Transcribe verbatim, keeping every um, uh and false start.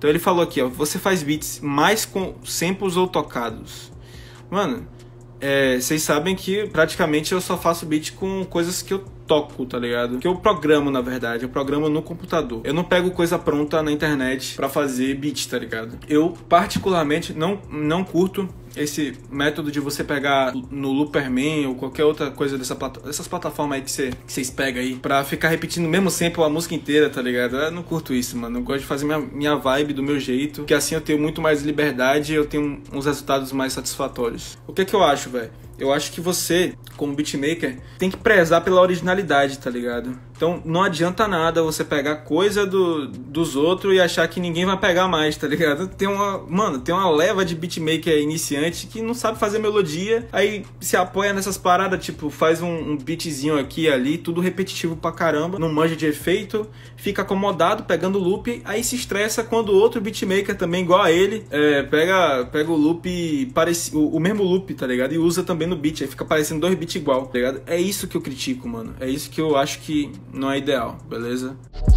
Então ele falou aqui, ó, você faz beats mais com samples ou tocados? Mano, é, vocês sabem que praticamente eu só faço beat com coisas que eu toco, tá ligado? Que eu programo, na verdade, eu programo no computador. Eu não pego coisa pronta na internet pra fazer beat, tá ligado? Eu, particularmente, não, não curto esse método de você pegar no Looperman ou qualquer outra coisa dessa plata dessas plataformas aí que você, que vocês pegam aí pra ficar repetindo mesmo sempre a música inteira, tá ligado? Eu não curto isso, mano. Eu gosto de fazer minha, minha vibe do meu jeito, que assim eu tenho muito mais liberdade e eu tenho uns resultados mais satisfatórios. O que é que eu acho, velho? Eu acho que você, como beatmaker, tem que prezar pela originalidade, tá ligado? Então não adianta nada você pegar coisa do, dos outros e achar que ninguém vai pegar mais, tá ligado? Tem uma, mano, tem uma leva de beatmaker iniciante que não sabe fazer melodia, aí se apoia nessas paradas, tipo, faz um, um beatzinho aqui e ali, tudo repetitivo pra caramba, não manja de efeito, fica acomodado pegando loop, aí se estressa quando outro beatmaker também, igual a ele, é, pega, pega o loop, pareci, o, o mesmo loop, tá ligado? E usa também no beat, aí fica parecendo dois beats igual, tá ligado? É isso que eu critico, mano. É isso que eu acho que não é ideal, beleza?